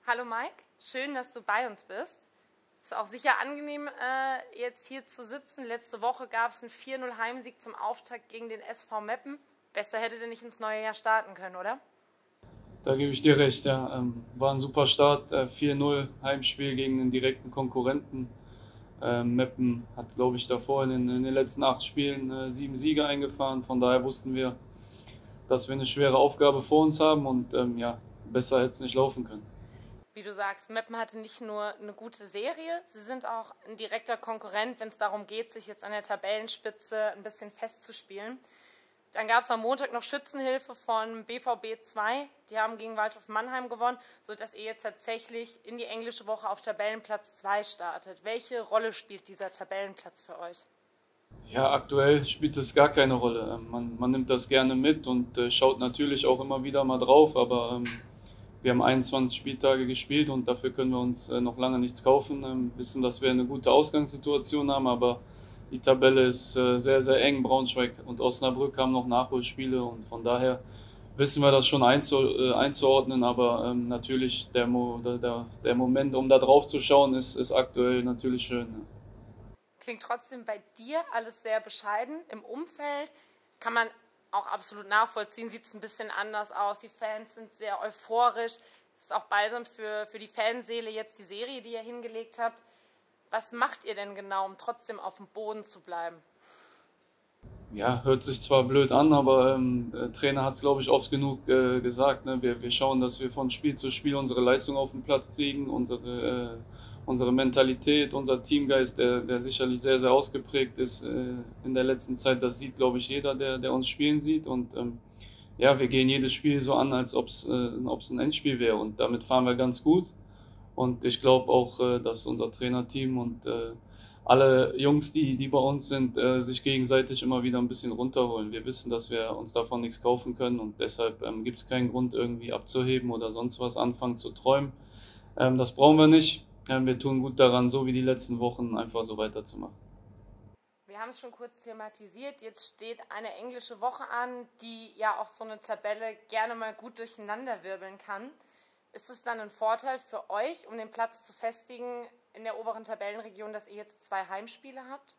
Hallo Mike, schön, dass du bei uns bist. Ist auch sicher angenehm, jetzt hier zu sitzen. Letzte Woche gab es einen 4:0 Heimsieg zum Auftakt gegen den SV Meppen. Besser hätte der nicht ins neue Jahr starten können, oder? Da gebe ich dir recht, ja. War ein super Start, 4:0 Heimspiel gegen den direkten Konkurrenten. Meppen hat, glaube ich, davor in den letzten 8 Spielen 7 Siege eingefahren. Von daher wussten wir, dass wir eine schwere Aufgabe vor uns haben und ja, besser hätte es nicht laufen können. Wie du sagst, Meppen hatte nicht nur eine gute Serie, sie sind auch ein direkter Konkurrent, wenn es darum geht, sich jetzt an der Tabellenspitze ein bisschen festzuspielen. Dann gab es am Montag noch Schützenhilfe von BVB 2. Die haben gegen Waldhof Mannheim gewonnen, sodass ihr jetzt tatsächlich in die englische Woche auf Tabellenplatz 2 startet. Welche Rolle spielt dieser Tabellenplatz für euch? Ja, aktuell spielt es gar keine Rolle. Man nimmt das gerne mit und schaut natürlich auch immer wieder mal drauf, aber wir haben 21 Spieltage gespielt und dafür können wir uns noch lange nichts kaufen. Wissen, dass wir eine gute Ausgangssituation haben, aber die Tabelle ist sehr, sehr eng. Braunschweig und Osnabrück haben noch Nachholspiele und von daher wissen wir das schon einzuordnen, aber natürlich der Moment, um da drauf zu schauen, ist aktuell natürlich schön. Ja. Klingt trotzdem bei dir alles sehr bescheiden. Im Umfeld kann man auch absolut nachvollziehen, sieht es ein bisschen anders aus. Die Fans sind sehr euphorisch. Das ist auch balsam für die Fanseele jetzt die Serie, die ihr hingelegt habt. Was macht ihr denn genau, um trotzdem auf dem Boden zu bleiben? Ja, hört sich zwar blöd an, aber der Trainer hat es, glaube ich, oft genug gesagt. Ne? Wir schauen, dass wir von Spiel zu Spiel unsere Leistung auf den Platz kriegen, unsere Mentalität, unser Teamgeist, der sicherlich sehr, sehr ausgeprägt ist in der letzten Zeit. Das sieht, glaube ich, jeder, der uns spielen sieht. Und ja, wir gehen jedes Spiel so an, als ob es ein Endspiel wäre. Und damit fahren wir ganz gut. Und ich glaube auch, dass unser Trainerteam und alle Jungs, die bei uns sind, sich gegenseitig immer wieder ein bisschen runterholen. Wir wissen, dass wir uns davon nichts kaufen können und deshalb gibt es keinen Grund, irgendwie abzuheben oder sonst was anfangen zu träumen. Das brauchen wir nicht. Wir tun gut daran, so wie die letzten Wochen, einfach so weiterzumachen. Wir haben es schon kurz thematisiert. Jetzt steht eine englische Woche an, die ja auch so eine Tabelle gerne mal gut durcheinanderwirbeln kann. Ist es dann ein Vorteil für euch, um den Platz zu festigen in der oberen Tabellenregion, dass ihr jetzt 2 Heimspiele habt?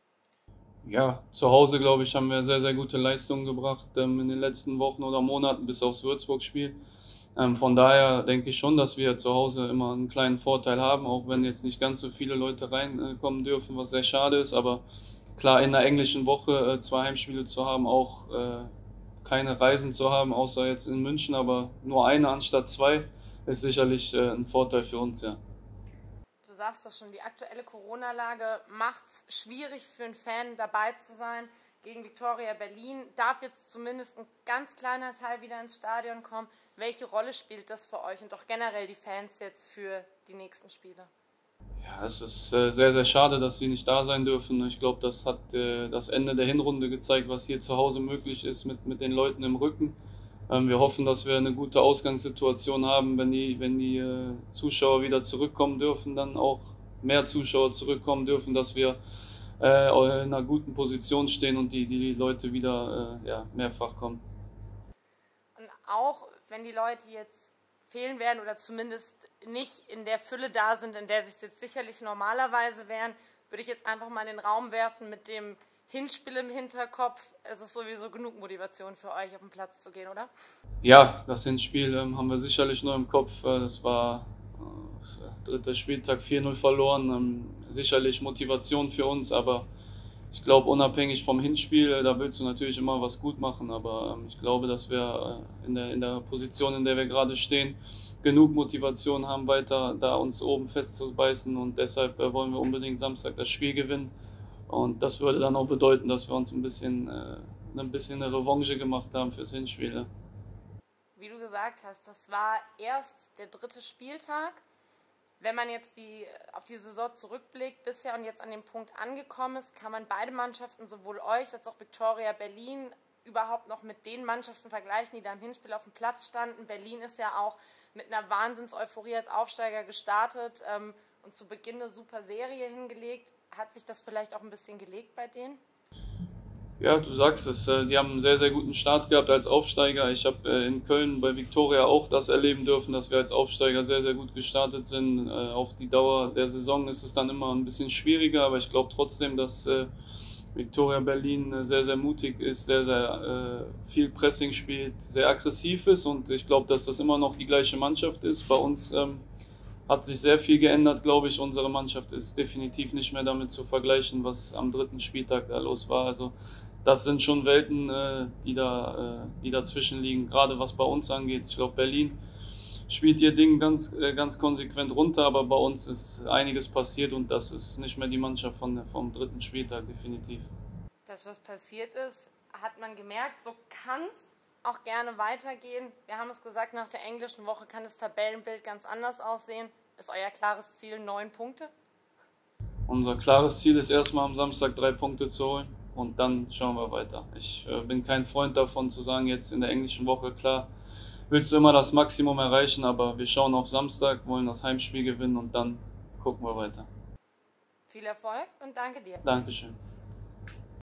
Ja, zu Hause, glaube ich, haben wir sehr, sehr gute Leistungen gebracht in den letzten Wochen oder Monaten bis aufs Würzburg-Spiel. Von daher denke ich schon, dass wir zu Hause immer einen kleinen Vorteil haben, auch wenn jetzt nicht ganz so viele Leute reinkommen dürfen, was sehr schade ist. Aber klar, in der englischen Woche 2 Heimspiele zu haben, auch keine Reisen zu haben, außer jetzt in München, aber nur eine anstatt zwei, ist sicherlich ein Vorteil für uns, ja. Du sagst das schon, die aktuelle Corona-Lage macht es schwierig für einen Fan dabei zu sein. Gegen Viktoria Berlin darf jetzt zumindest ein ganz kleiner Teil wieder ins Stadion kommen. Welche Rolle spielt das für euch und auch generell die Fans jetzt für die nächsten Spiele? Ja, es ist sehr, sehr schade, dass sie nicht da sein dürfen. Ich glaube, das hat das Ende der Hinrunde gezeigt, was hier zu Hause möglich ist mit den Leuten im Rücken. Wir hoffen, dass wir eine gute Ausgangssituation haben, wenn die Zuschauer wieder zurückkommen dürfen, dann auch mehr Zuschauer zurückkommen dürfen, dass wir in einer guten Position stehen und die Leute wieder ja, mehrfach kommen. Und auch wenn die Leute jetzt fehlen werden oder zumindest nicht in der Fülle da sind, in der sie es jetzt sicherlich normalerweise wären, würde ich jetzt einfach mal in den Raum werfen mit dem Hinspiel im Hinterkopf. Es ist sowieso genug Motivation für euch, auf den Platz zu gehen, oder? Ja, das Hinspiel haben wir sicherlich noch im Kopf. Das war dritter Spieltag 4:0 verloren. Sicherlich Motivation für uns, aber ich glaube, unabhängig vom Hinspiel, da willst du natürlich immer was gut machen, aber ich glaube, dass wir in der Position, in der wir gerade stehen, genug Motivation haben, weiter da uns oben festzubeißen und deshalb wollen wir unbedingt Samstag das Spiel gewinnen und das würde dann auch bedeuten, dass wir uns ein bisschen eine Revanche gemacht haben fürs Hinspiel. Ja. Wie du gesagt hast, das war erst der 3. Spieltag. Wenn man jetzt auf die Saison zurückblickt bisher und jetzt an dem Punkt angekommen ist, kann man beide Mannschaften, sowohl euch als auch Viktoria Berlin, überhaupt noch mit den Mannschaften vergleichen, die da im Hinspiel auf dem Platz standen. Berlin ist ja auch mit einer Wahnsinns-Euphorie als Aufsteiger gestartet und zu Beginn eine super Serie hingelegt. Hat sich das vielleicht auch ein bisschen gelegt bei denen? Ja, du sagst es, die haben einen sehr, sehr guten Start gehabt als Aufsteiger. Ich habe in Köln bei Viktoria auch das erleben dürfen, dass wir als Aufsteiger sehr, sehr gut gestartet sind. Auf die Dauer der Saison ist es dann immer ein bisschen schwieriger, aber ich glaube trotzdem, dass Viktoria Berlin sehr, sehr mutig ist, sehr, sehr viel Pressing spielt, sehr aggressiv ist, und ich glaube, dass das immer noch die gleiche Mannschaft ist. Bei uns hat sich sehr viel geändert, glaube ich. Unsere Mannschaft ist definitiv nicht mehr damit zu vergleichen, was am dritten Spieltag da los war. Also das sind schon Welten, die dazwischen liegen, gerade was bei uns angeht. Ich glaube, Berlin spielt ihr Ding ganz konsequent runter, aber bei uns ist einiges passiert, und das ist nicht mehr die Mannschaft vom dritten Spieltag, definitiv. Das, was passiert ist, hat man gemerkt, so kann es auch gerne weitergehen. Wir haben es gesagt, nach der englischen Woche kann das Tabellenbild ganz anders aussehen. Ist euer klares Ziel 9 Punkte? Unser klares Ziel ist erstmal am Samstag 3 Punkte zu holen, und dann schauen wir weiter. Ich bin kein Freund davon zu sagen, jetzt in der englischen Woche, klar, willst du immer das Maximum erreichen, aber wir schauen auf Samstag, wollen das Heimspiel gewinnen, und dann gucken wir weiter. Viel Erfolg und danke dir. Dankeschön.